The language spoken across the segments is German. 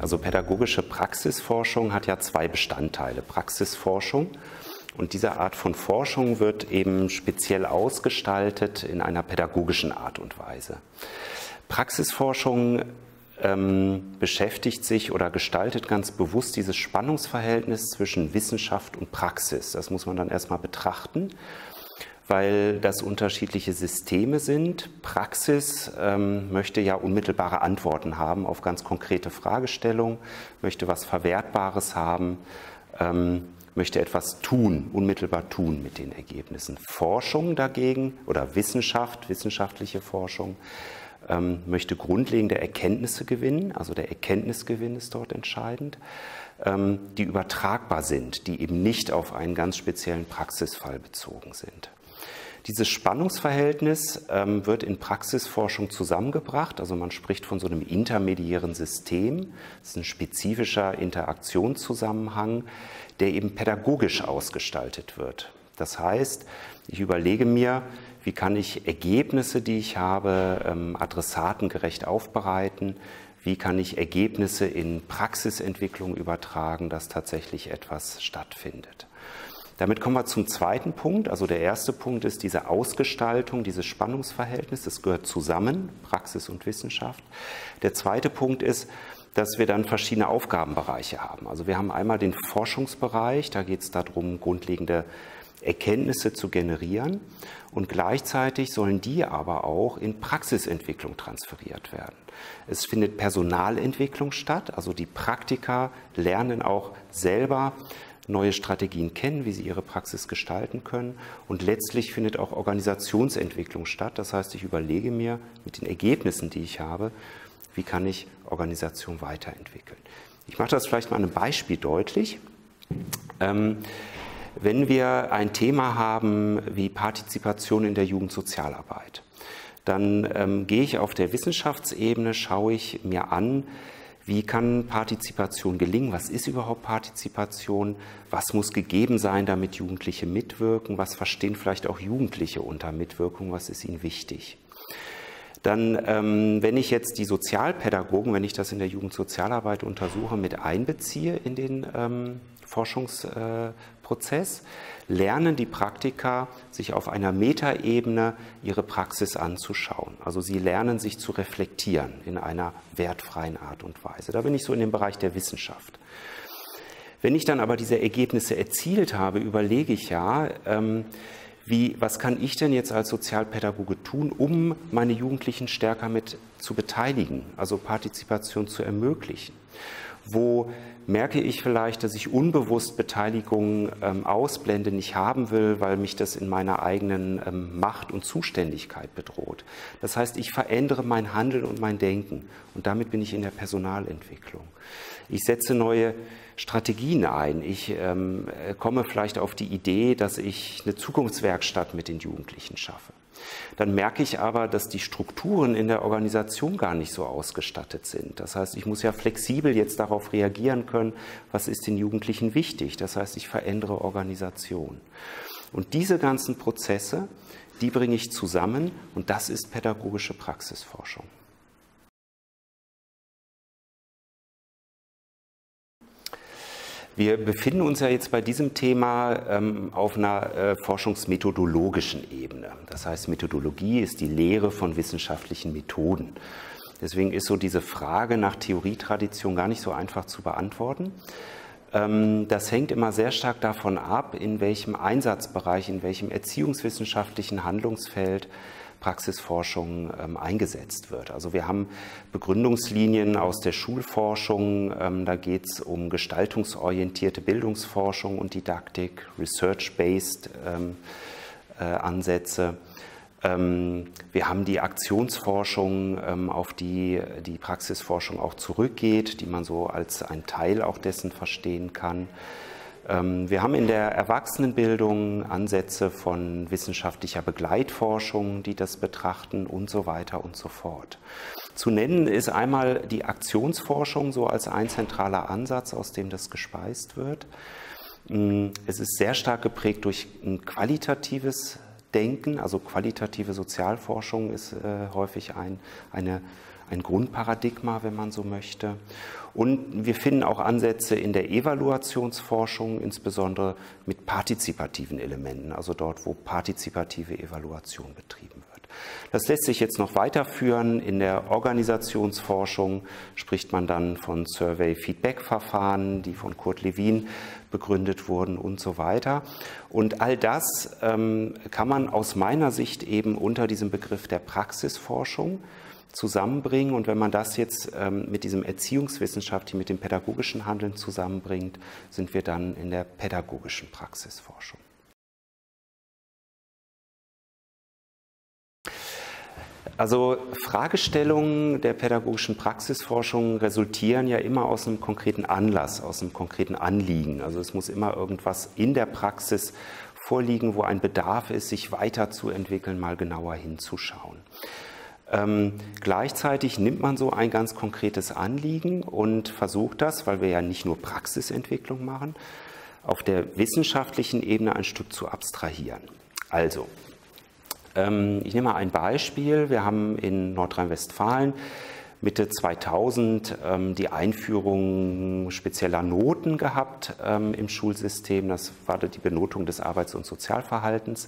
Also pädagogische Praxisforschung hat ja zwei Bestandteile. Praxisforschung, und diese Art von Forschung wird eben speziell ausgestaltet in einer pädagogischen Art und Weise. Praxisforschung beschäftigt sich oder gestaltet ganz bewusst dieses Spannungsverhältnis zwischen Wissenschaft und Praxis. Das muss man dann erstmal betrachten, weil das unterschiedliche Systeme sind. Praxis möchte ja unmittelbare Antworten haben auf ganz konkrete Fragestellungen, möchte was Verwertbares haben, möchte etwas tun, unmittelbar tun mit den Ergebnissen. Forschung dagegen oder wissenschaftliche Forschung, möchte grundlegende Erkenntnisse gewinnen, also der Erkenntnisgewinn ist dort entscheidend, die übertragbar sind, die eben nicht auf einen ganz speziellen Praxisfall bezogen sind. Dieses Spannungsverhältnis wird in Praxisforschung zusammengebracht, also man spricht von so einem intermediären System, das ist ein spezifischer Interaktionszusammenhang, der eben pädagogisch ausgestaltet wird. Das heißt, ich überlege mir, wie kann ich Ergebnisse, die ich habe, adressatengerecht aufbereiten, wie kann ich Ergebnisse in Praxisentwicklung übertragen, dass tatsächlich etwas stattfindet. Damit kommen wir zum zweiten Punkt. Also der erste Punkt ist diese Ausgestaltung, dieses Spannungsverhältnis, das gehört zusammen, Praxis und Wissenschaft. Der zweite Punkt ist, dass wir dann verschiedene Aufgabenbereiche haben. Also wir haben einmal den Forschungsbereich, da geht es darum, grundlegende Erkenntnisse zu generieren und gleichzeitig sollen die aber auch in Praxisentwicklung transferiert werden. Es findet Personalentwicklung statt, also die Praktiker lernen auch selber neue Strategien kennen, wie sie ihre Praxis gestalten können und letztlich findet auch Organisationsentwicklung statt. Das heißt, ich überlege mir mit den Ergebnissen, die ich habe, wie kann ich Organisation weiterentwickeln. Ich mache das vielleicht mal an einem Beispiel deutlich. Wenn wir ein Thema haben wie Partizipation in der Jugendsozialarbeit, dann gehe ich auf der Wissenschaftsebene, schaue ich mir an, wie kann Partizipation gelingen, was ist überhaupt Partizipation, was muss gegeben sein, damit Jugendliche mitwirken, was verstehen vielleicht auch Jugendliche unter Mitwirkung, was ist ihnen wichtig. Dann, wenn ich jetzt die Sozialpädagogen, wenn ich das in der Jugendsozialarbeit untersuche, mit einbeziehe in den Forschungsprozess, lernen die Praktiker, sich auf einer Metaebene ihre Praxis anzuschauen. Also sie lernen, sich zu reflektieren in einer wertfreien Art und Weise. Da bin ich so in dem Bereich der Wissenschaft. Wenn ich dann aber diese Ergebnisse erzielt habe, überlege ich ja, was kann ich denn jetzt als Sozialpädagoge tun, um meine Jugendlichen stärker mit zu beteiligen, also Partizipation zu ermöglichen? Wo merke ich vielleicht, dass ich unbewusst Beteiligung ausblende, nicht haben will, weil mich das in meiner eigenen Macht und Zuständigkeit bedroht. Das heißt, ich verändere mein Handeln und mein Denken und damit bin ich in der Personalentwicklung. Ich setze neue Strategien ein. Ich komme vielleicht auf die Idee, dass ich eine Zukunftswerkstatt mit den Jugendlichen schaffe. Dann merke ich aber, dass die Strukturen in der Organisation gar nicht so ausgestattet sind. Das heißt, ich muss ja flexibel jetzt darauf reagieren können, was ist den Jugendlichen wichtig. Das heißt, ich verändere Organisation. Und diese ganzen Prozesse, die bringe ich zusammen und das ist pädagogische Praxisforschung. Wir befinden uns ja jetzt bei diesem Thema auf einer forschungsmethodologischen Ebene. Das heißt, Methodologie ist die Lehre von wissenschaftlichen Methoden. Deswegen ist so diese Frage nach Theorietradition gar nicht so einfach zu beantworten. Das hängt immer sehr stark davon ab, in welchem Einsatzbereich, in welchem erziehungswissenschaftlichen Handlungsfeld Praxisforschung eingesetzt wird. Also wir haben Begründungslinien aus der Schulforschung, da geht es um gestaltungsorientierte Bildungsforschung und Didaktik, research-based Ansätze. Wir haben die Aktionsforschung, auf die die Praxisforschung auch zurückgeht, die man so als ein Teil auch dessen verstehen kann. Wir haben in der Erwachsenenbildung Ansätze von wissenschaftlicher Begleitforschung, die das betrachten und so weiter und so fort. Zu nennen ist einmal die Aktionsforschung so als ein zentraler Ansatz, aus dem das gespeist wird. Es ist sehr stark geprägt durch ein qualitatives denken. Also qualitative Sozialforschung ist häufig ein Grundparadigma, wenn man so möchte. Und wir finden auch Ansätze in der Evaluationsforschung, insbesondere mit partizipativen Elementen, also dort, wo partizipative Evaluation betrieben wird. Das lässt sich jetzt noch weiterführen. In der Organisationsforschung spricht man dann von Survey-Feedback-Verfahren, die von Kurt Lewin begründet wurden und so weiter. Und all das kann man aus meiner Sicht eben unter diesem Begriff der Praxisforschung zusammenbringen. Und wenn man das jetzt mit diesem Erziehungswissenschaft, mit dem pädagogischen Handeln zusammenbringt, sind wir dann in der pädagogischen Praxisforschung. Also Fragestellungen der pädagogischen Praxisforschung resultieren ja immer aus einem konkreten Anlass, aus einem konkreten Anliegen. Also es muss immer irgendwas in der Praxis vorliegen, wo ein Bedarf ist, sich weiterzuentwickeln, mal genauer hinzuschauen. Gleichzeitig nimmt man so ein ganz konkretes Anliegen und versucht das, weil wir ja nicht nur Praxisentwicklung machen, auf der wissenschaftlichen Ebene ein Stück zu abstrahieren. Also, ich nehme mal ein Beispiel. Wir haben in Nordrhein-Westfalen Mitte 2000 die Einführung spezieller Noten gehabt im Schulsystem. Das war die Benotung des Arbeits- und Sozialverhaltens.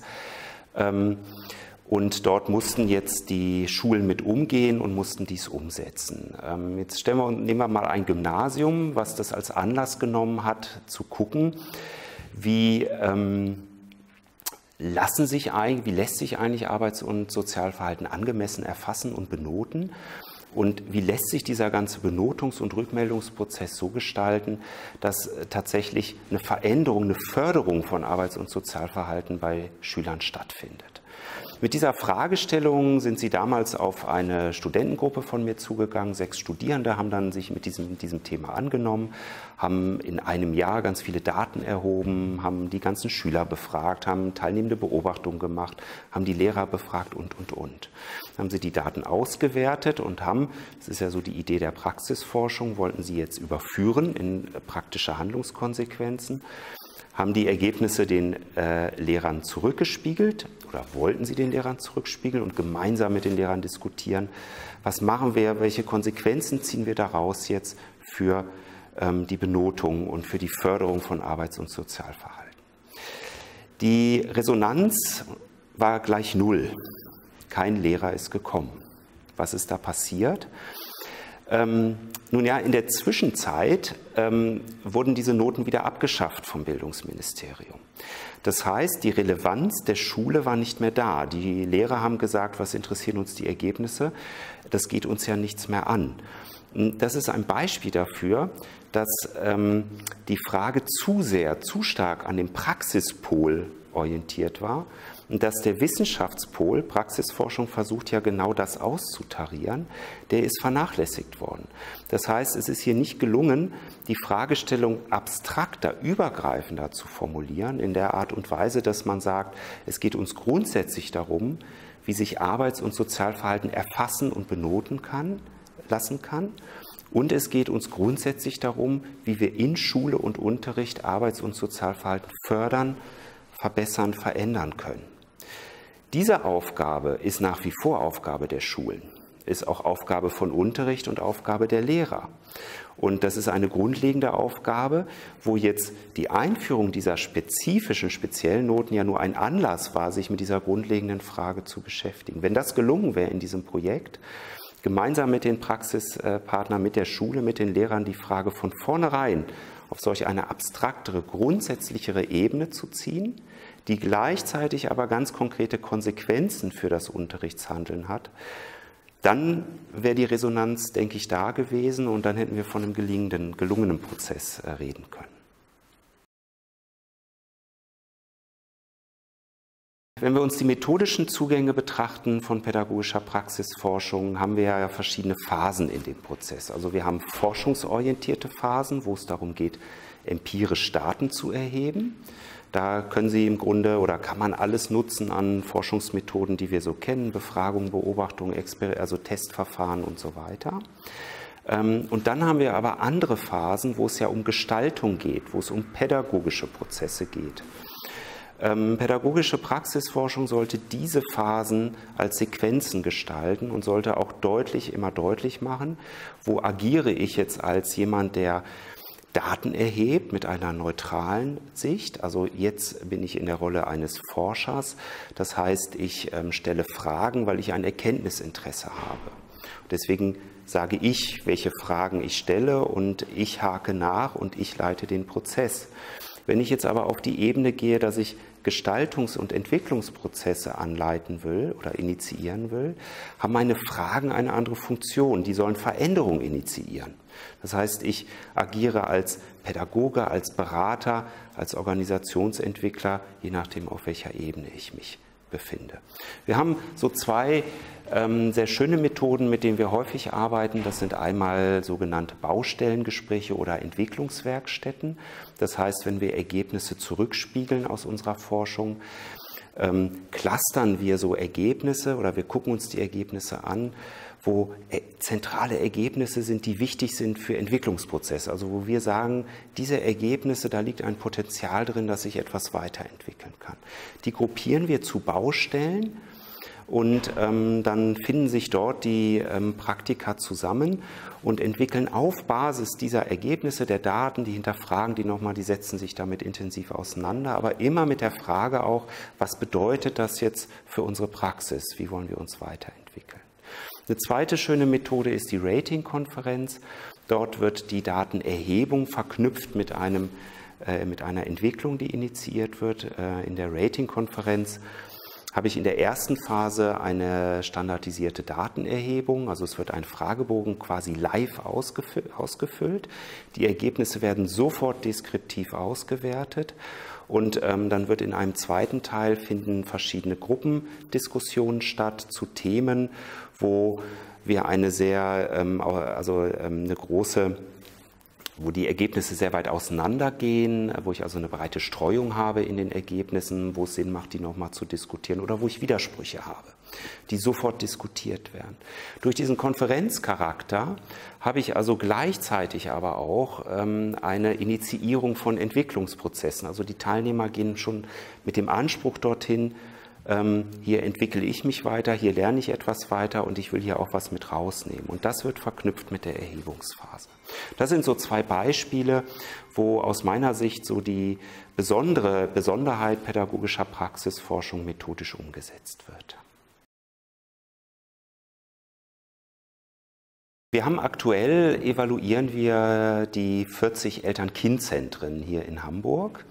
Und dort mussten jetzt die Schulen mit umgehen und mussten dies umsetzen. Jetzt nehmen wir mal ein Gymnasium, was das als Anlass genommen hat, zu gucken, wie lässt sich eigentlich Arbeits- und Sozialverhalten angemessen erfassen und benoten? Und wie lässt sich dieser ganze Benotungs- und Rückmeldungsprozess so gestalten, dass tatsächlich eine Veränderung, eine Förderung von Arbeits- und Sozialverhalten bei Schülern stattfindet? Mit dieser Fragestellung sind sie damals auf eine Studentengruppe von mir zugegangen. 6 Studierende haben dann sich mit diesem Thema angenommen, haben in einem Jahr ganz viele Daten erhoben, haben die ganzen Schüler befragt, haben teilnehmende Beobachtungen gemacht, haben die Lehrer befragt und. Dann haben sie die Daten ausgewertet und das ist ja so die Idee der Praxisforschung, wollten sie jetzt überführen in praktische Handlungskonsequenzen, haben die Ergebnisse den Lehrern zurückgespiegelt oder wollten sie den Lehrern zurückspiegeln und gemeinsam mit den Lehrern diskutieren, was machen wir, welche Konsequenzen ziehen wir daraus jetzt für die Benotung und für die Förderung von Arbeits- und Sozialverhalten. Die Resonanz war gleich 0. Kein Lehrer ist gekommen. Was ist da passiert? Nun ja, in der Zwischenzeit wurden diese Noten wieder abgeschafft vom Bildungsministerium. Das heißt, die Relevanz der Schule war nicht mehr da. Die Lehrer haben gesagt, was interessieren uns die Ergebnisse? Das geht uns ja nichts mehr an. Das ist ein Beispiel dafür, dass die Frage zu stark an dem Praxispol orientiert war und dass der Wissenschaftspol, Praxisforschung versucht ja genau das auszutarieren, der ist vernachlässigt worden. Das heißt, es ist hier nicht gelungen, die Fragestellung abstrakter, übergreifender zu formulieren, in der Art und Weise, dass man sagt, es geht uns grundsätzlich darum, wie sich Arbeits- und Sozialverhalten erfassen und benoten lassen kann. Und es geht uns grundsätzlich darum, wie wir in Schule und Unterricht Arbeits- und Sozialverhalten fördern, verbessern, verändern können. Diese Aufgabe ist nach wie vor Aufgabe der Schulen, ist auch Aufgabe von Unterricht und Aufgabe der Lehrer. Und das ist eine grundlegende Aufgabe, wo jetzt die Einführung dieser speziellen Noten ja nur ein Anlass war, sich mit dieser grundlegenden Frage zu beschäftigen. Wenn das gelungen wäre in diesem Projekt, gemeinsam mit den Praxispartnern, mit der Schule, mit den Lehrern die Frage von vornherein auf solch eine abstraktere, grundsätzlichere Ebene zu ziehen, die gleichzeitig aber ganz konkrete Konsequenzen für das Unterrichtshandeln hat, dann wäre die Resonanz, denke ich, da gewesen und dann hätten wir von einem gelungenen Prozess reden können. Wenn wir uns die methodischen Zugänge betrachten von pädagogischer Praxisforschung, haben wir ja verschiedene Phasen in dem Prozess. Also wir haben forschungsorientierte Phasen, wo es darum geht, empirisch Daten zu erheben. Da können Sie im Grunde oder kann man alles nutzen an Forschungsmethoden, die wir so kennen, Befragung, Beobachtung, also Testverfahren und so weiter. Und dann haben wir aber andere Phasen, wo es ja um Gestaltung geht, wo es um pädagogische Prozesse geht. Pädagogische Praxisforschung sollte diese Phasen als Sequenzen gestalten und sollte auch immer deutlich machen, wo agiere ich jetzt als jemand, der Daten erhebt mit einer neutralen Sicht. Also jetzt bin ich in der Rolle eines Forschers. Das heißt, ich stelle Fragen, weil ich ein Erkenntnisinteresse habe. Deswegen sage ich, welche Fragen ich stelle und ich hake nach und ich leite den Prozess. Wenn ich jetzt aber auf die Ebene gehe, dass ich Gestaltungs- und Entwicklungsprozesse anleiten will oder initiieren will, haben meine Fragen eine andere Funktion. Die sollen Veränderung initiieren. Das heißt, ich agiere als Pädagoge, als Berater, als Organisationsentwickler, je nachdem, auf welcher Ebene ich mich befinde. Wir haben so zwei sehr schöne Methoden, mit denen wir häufig arbeiten. Das sind einmal sogenannte Baustellengespräche oder Entwicklungswerkstätten. Das heißt, wenn wir Ergebnisse zurückspiegeln aus unserer Forschung, clustern wir so Ergebnisse oder wir gucken uns die Ergebnisse an, wo zentrale Ergebnisse sind, die wichtig sind für Entwicklungsprozesse. Also wo wir sagen, diese Ergebnisse, da liegt ein Potenzial drin, dass sich etwas weiterentwickeln kann. Die gruppieren wir zu Baustellen und dann finden sich dort die Praktika zusammen und entwickeln auf Basis dieser Ergebnisse der Daten, die hinterfragen die nochmal, die setzen sich damit intensiv auseinander, aber immer mit der Frage auch, was bedeutet das jetzt für unsere Praxis, wie wollen wir uns weiterentwickeln. Eine zweite schöne Methode ist die Rating-Konferenz. Dort wird die Datenerhebung verknüpft mit einer Entwicklung, die initiiert wird. In der Rating-Konferenz habe ich in der ersten Phase eine standardisierte Datenerhebung. Also es wird ein Fragebogen quasi live ausgefüllt. Die Ergebnisse werden sofort deskriptiv ausgewertet. Und dann wird in einem zweiten Teil finden verschiedene Gruppendiskussionen statt zu Themen, wo wir wo die Ergebnisse sehr weit auseinandergehen, wo ich also eine breite Streuung habe in den Ergebnissen, wo es Sinn macht, die nochmal zu diskutieren oder wo ich Widersprüche habe, die sofort diskutiert werden. Durch diesen Konferenzcharakter habe ich also gleichzeitig aber auch eine Initiierung von Entwicklungsprozessen. Also die Teilnehmer gehen schon mit dem Anspruch dorthin, hier entwickle ich mich weiter, hier lerne ich etwas weiter und ich will hier auch was mit rausnehmen. Und das wird verknüpft mit der Erhebungsphase. Das sind so zwei Beispiele, wo aus meiner Sicht so die Besonderheit pädagogischer Praxisforschung methodisch umgesetzt wird. Evaluieren wir die 40 Eltern-Kind-Zentren hier in Hamburg.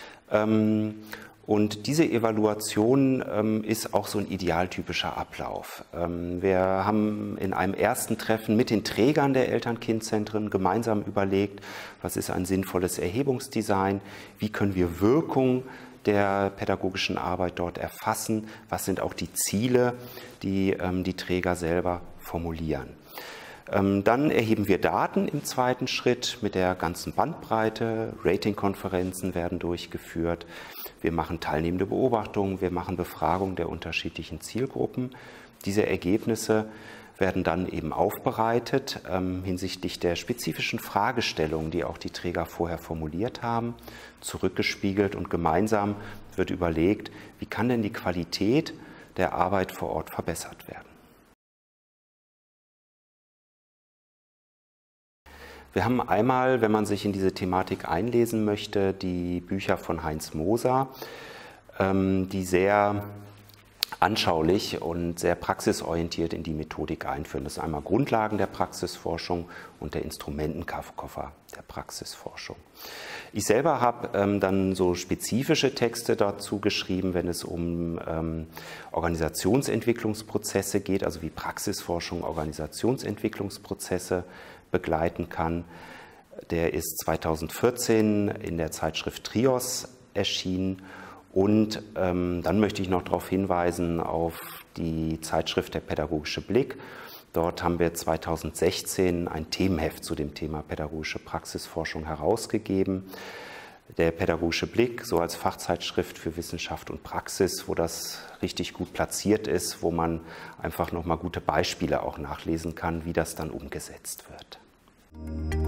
Und diese Evaluation ist auch so ein idealtypischer Ablauf. Wir haben in einem ersten Treffen mit den Trägern der Eltern-Kind-Zentren gemeinsam überlegt, was ist ein sinnvolles Erhebungsdesign, wie können wir Wirkung der pädagogischen Arbeit dort erfassen, was sind auch die Ziele, die die Träger selber formulieren. Dann erheben wir Daten im zweiten Schritt mit der ganzen Bandbreite. Rating-Konferenzen werden durchgeführt. Wir machen teilnehmende Beobachtungen, wir machen Befragungen der unterschiedlichen Zielgruppen. Diese Ergebnisse werden dann eben aufbereitet hinsichtlich der spezifischen Fragestellungen, die auch die Träger vorher formuliert haben, zurückgespiegelt und gemeinsam wird überlegt, wie kann denn die Qualität der Arbeit vor Ort verbessert werden. Wir haben einmal, wenn man sich in diese Thematik einlesen möchte, die Bücher von Heinz Moser, die sehr anschaulich und sehr praxisorientiert in die Methodik einführen. Das ist einmal Grundlagen der Praxisforschung und der Instrumentenkoffer der Praxisforschung. Ich selber habe dann so spezifische Texte dazu geschrieben, wenn es um Organisationsentwicklungsprozesse geht, also wie Praxisforschung Organisationsentwicklungsprozesse begleiten kann. Der ist 2014 in der Zeitschrift Trios erschienen. Und dann möchte ich noch darauf hinweisen auf die Zeitschrift Der pädagogische Blick. Dort haben wir 2016 ein Themenheft zu dem Thema pädagogische Praxisforschung herausgegeben. Der pädagogische Blick, so als Fachzeitschrift für Wissenschaft und Praxis, wo das richtig gut platziert ist, wo man einfach nochmal gute Beispiele auch nachlesen kann, wie das dann umgesetzt wird.